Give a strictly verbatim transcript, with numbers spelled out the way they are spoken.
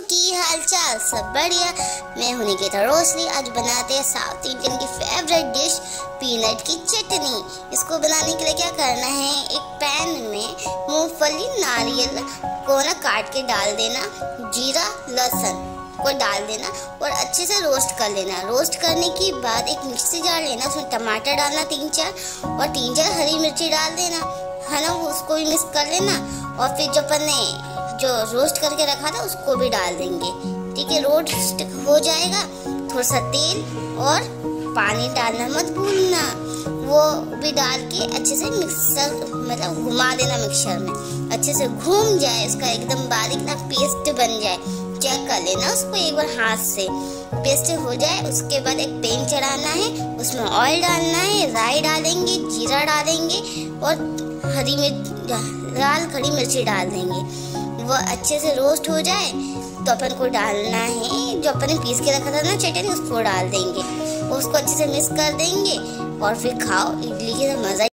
की हाल चाल सब बढ़िया। मैं हूं निकिता रोशनी। आज बनाते हैं साउथ इंडियन की फेवरेट डिश पीनट की चटनी। इसको बनाने के लिए क्या करना है, एक पैन में मूंगफली नारियल को ना काट के डाल देना, जीरा लहसुन को डाल देना और अच्छे से रोस्ट कर लेना। रोस्ट करने के बाद एक मिक्सी जार लेना, उसमें टमाटर डालना तीन चार और तीन चार हरी मिर्ची डाल देना, है ना। उसको भी मिक्स कर लेना और फिर जो अपन ने जो रोस्ट करके रखा था उसको भी डाल देंगे। ठीक है, रोस्ट हो जाएगा। थोड़ा सा तेल और पानी डालना मत भूलना, वो भी डाल के अच्छे से मिक्सर मतलब घुमा देना। मिक्सर में अच्छे से घूम जाए, उसका एकदम बारीक ना पेस्ट बन जाए, चेक कर लेना उसको एक बार हाथ से। पेस्ट हो जाए उसके बाद एक पैन चढ़ाना है, उसमें ऑयल डालना है, राई डालेंगे, जीरा डालेंगे और हरी मिर्च लाल खड़ी मिर्ची डाल देंगे। वो अच्छे से रोस्ट हो जाए तो अपन को डालना है जो अपन ने पीस के रखा था ना चटनी, उसको डाल देंगे, उसको अच्छे से मिक्स कर देंगे और फिर खाओ। इडली के साथ मजा